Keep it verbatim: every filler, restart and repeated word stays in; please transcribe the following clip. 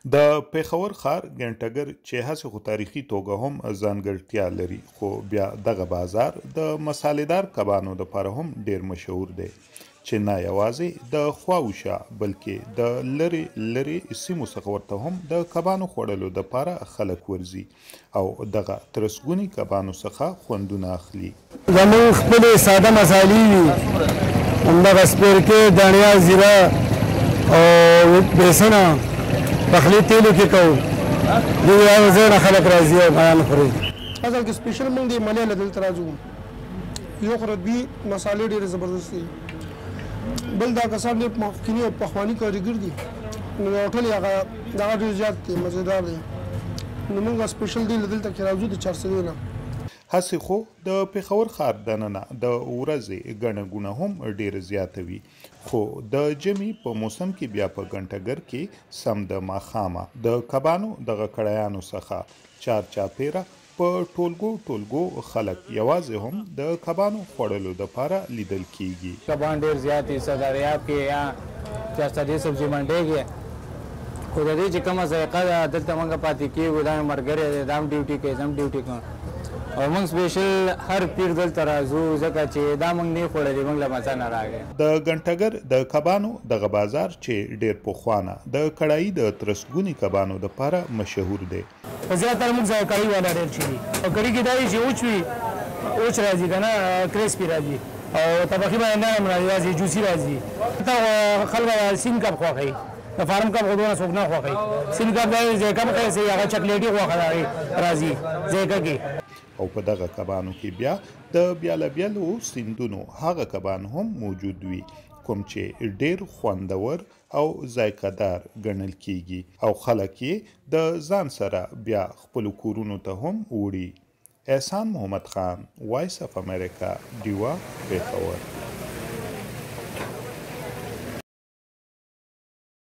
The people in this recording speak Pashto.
د پیښور ښار ګنټګر چې هسې خو تاریخي توګه هم ځانګړتیا لري خو بیا دغه بازار د مسالېدار کبانو دپاره هم ډیر مشهور دی چې نه یوازې د خواوشا بلکې د لرې لرې سیمو څخه ورته هم د کبانو خوړلو دپاره خلک ورځي او دغه ترسګوني کبانو څخه خوندونه اخلي. زموږ خپلې ساده مسالې وي همدغه سپېرکې دڼیا زیره او بیسنه پخلی تیلو کې کوو دوی هغه ځای نه خلک راځي او بیان خوري. اصل کې سپیشل موږ د مالیه له دلته راځو یو خو دوی مسالې ډېرې زبردست دي بل دا کسان ډېر مخکیني او پخواني کارګر دي نو د هوټل هغه دغه ډېر زیات دی مزېدار دی نو موږ سپیشل دی له دلته کې راځو د چارسدې نه. هسې خو د پیښور ښار دننه د ورځې ګڼه ګوڼه هم ډېره زیاته وي خو د ژمي په موسم کې بیا په ګنټګر کې سم د ماښامه د کبانو دغه کړایانو څخه چار چاپېره په ټولګو ټولګو خلک یوازې هم د کبانو خوړلو دپاره لیدل کیږي. کبان ډېر زیات دي صدریاب کې یا چارسدې سبزي منډۍ کې خو د دې چې کومه ذایقه ده دلته موږ پاتې کېږو دا مې ملګری دی دا هم ډیوټي کوي زه هم ډیوټي کوم او موږ سپیشل هر پیر دلته راځو ځکه چې دا موږ نه خوړلي موږ له مزه نه راغی. د ګنټګر د کبانو دغه بازار چې ډېر پخوانه د کړایي د ترسګوني کبانو دپاره مشهور دی. په زیاتره موږ ذایقایي والا ډېر چې دي او کړي کې دا وي چې اوچ وي اوچ راځي که نه کرسپي راځي او طبقي باندې نرم راځي جوسي راځي. ته خلک سین کب خوښوي د فارم کب خو دونه څوک نه خوښوي سین کب دا ذایقه به ښه هغه چکلیټي غوښه راځي ذایقه کې او په دغه کبانو کې بیا د بیاله بیالو سیندونو هغه کبان هم موجود وي کوم چې ډیر خوندور او ذایقه دار ګڼل کیږي او خلک یې د ځان سره بیا خپلو کورونو ته هم وړي. احسان محمد خان، وایس اف امریکا، ډیوا، پیښور.